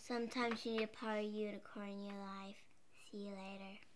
Sometimes you need a power unicorn in your life. See you later.